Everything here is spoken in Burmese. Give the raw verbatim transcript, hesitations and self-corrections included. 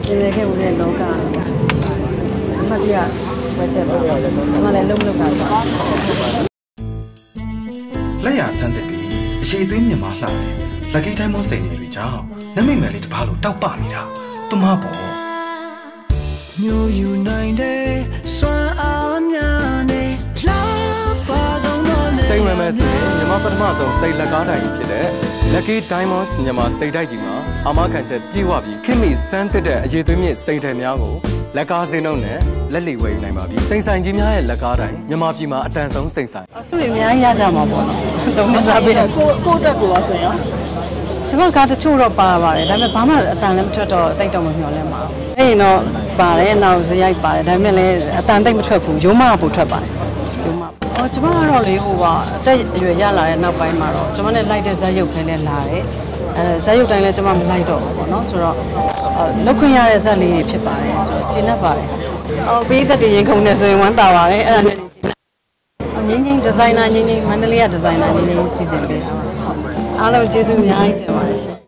ကျင်လည်ခဲ့ဦးတဲ့လောကအမှတ်တရဝတ်တဲ့ပါဒီမှာလည်းလုံးလုံးတာပါလက်ရဆန်းတဲ့ပြီးအရှိသွေးမြန်မာလှတယ်လက်ကိတ်တိုင်းမစိန်နေပြီကြောင့်နမိတ်မယ်လေးတပားလို့တောက်ပနေတာသူမပေါ့မျိုးယူနိုင်တဲ့စွမ်းအားများနေလှပါဆုံးတော့စိတ်မမဲဆိုရင်မြန်မာပထမဆုံးစိတ်လက်ကားတိုင်ဖြစ်တဲ့ Lucky Diamonds မြန်မာစိတ်တိုက်ကြီးမှာအာမခံချက်ပြေဝပြီးခင်မီစမ်းတက်တဲ့အရေးသွေးမြင့်စိန်တယ်များကိုလက်ကားစင်းလုံးနဲ့လက်လီဝယ်ယူနိုင်ပါပြီစိန်ဆိုင်ကြီးများရဲ့လက်ကားတိုင်မြန်မာပြည်မှာအတန်ဆုံးစိန်ဆိုင်အဆူအများကြီးရကြမှာပေါ့နော်တုံးမစားပေးကိုကိုတက်ကိုပါဆိုရင်ကျွန်တော်ကတချို့တော့ပါပါတယ်ဒါပေမဲ့ဘာမှအတန်လည်းမထွက်တော့တိတ်တော့မမျှော်လင့်ပါဘူးအဲ့ရင်တော့ပါတယ်နောက်ဇရိုက်ပါတယ်ဒါပေမဲ့လည်းအတန်တိတ်မထွက်ဘူးရိုးမပို့ထွက်ပါတယ်ရိုးမအော်ကျွန်မကတော့လေဟိုကအသက်အရွယ်ရလာတဲ့နောက်ပိုင်းမှာတော့ကျွန်မနဲ့လိုက်တဲ့ဇက်ရုပ်လေးလည်းလာတယ်အဲဇက်ရုပ်တိုင်းလည်းကျွန်မမလိုက်တော့ဘူးပေါ့နော်ဆိုတော့လောက်ခွင့်ရတဲ့ဇက်လေးတွေဖြစ်ပါတယ်ဆိုတော့ကျင်းတတ်ပါတယ်အော်ပေးသက်တည်ရင်ခုံနေဆိုရင်ဝမ်းသာပါတယ်အဲ့ဒါနဲ့ကျင်းတတ်ငင်းငင်းဒီဇိုင်နာငင်းငင်းမန္တလေးကဒီဇိုင်နာငင်းငင်းစီစဉ်ပေးတာပါအားလုံးကျေးဇူးအများကြီးတင်ပါတယ်ရှင်